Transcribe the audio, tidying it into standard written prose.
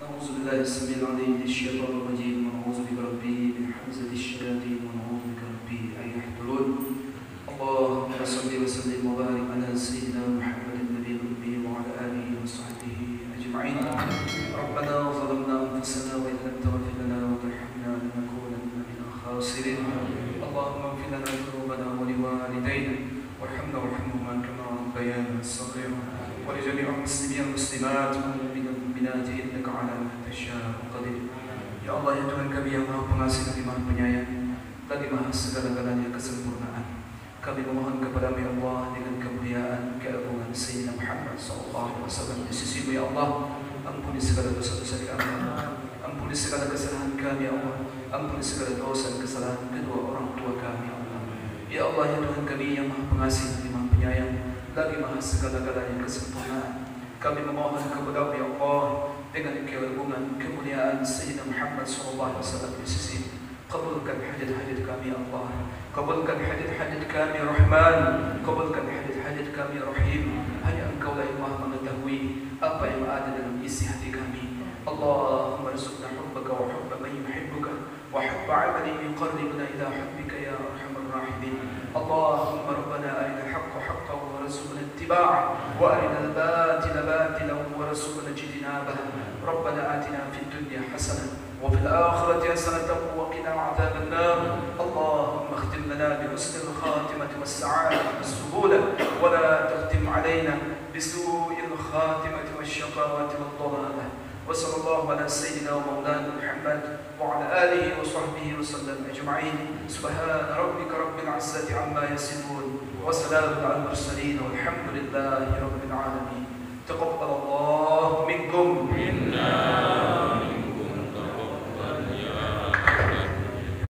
أعوذ بالله السميع العليم من الشيطان الرجيم ونعوذ بك ربي من حمزة الشياطين ونعوذ بك ربي أن يحضرون. اللهم صل وسلم وبارك على سيدنا محمد النبي الأمي وعلى آله وصحبه أجمعين. ربنا ظلمنا أنفسنا وإن لم تغفر لنا وترحمنا لنكونن من الخاسرين. اللهم اغفر لنا ذنوبنا ولوالدينا وارحمنا وارحمهما كما ربيانا صغيرا، ولجميع المسلمين والمسلمات والمؤمنين والمؤمنات إنك على ما تشاء قدير. Ya Allah, ya Tuhan kami yang Maha Pengasih lagi Maha Penyayang, lagi Maha segala-galanya kesempurnaan. Kami memohon kepada-Mu ya Allah dengan kemuliaan keagungan Sayyidina Muhammad SAW di sisi-Mu ya Allah. Ampuni segala dosa-dosa kami ya Allah. Ampuni segala kesalahan kami ya Allah. Ampuni segala dosa dan kesalahan kedua orang tua kami ya Allah. Ya Allah, ya Tuhan kami yang Maha Pengasih lagi Maha Penyayang, lagi Maha segala-galanya kesempurnaan. Kami memohon kepada-Mu ya Allah dengan keagungan kemuliaan Sayyidina Muhammad SAW di sisi. Kabulkan hajat-hajat kami ya Allah. Kabulkan hajat-hajat kami ya Rahman. Kabulkan hajat-hajat kami ya Rahim. Hanya Engkau lah yang Maha mengetahui apa yang ada dalam isi hati kami. Allahumma rizqna hubbaka wa hubba man yuhibbuka wa hubba 'amalin yuqarribuna ila hubbika ya arhamar rahimin. Allahumma rabbana arina al-haqqa haqqan warzuqna ittiba'ahu wa arina al-batila batilan warzuqna ijtinabah. Rabbana atina fid dunya hasanah وفي الآخرة حسنة وقنا عذاب النار. اللهم اختم لنا بحسن الخاتمة والسعادة والسهولة، ولا تختم علينا بسوء الخاتمة والشقاوة والضلالة. وصلى الله على سيدنا ومولانا محمد وعلى آله وصحبه وسلم أجمعين. سبحان ربك رب العزة عما يصفون وسلام على المرسلين والحمد لله رب العالمين. تقبل الله منكم.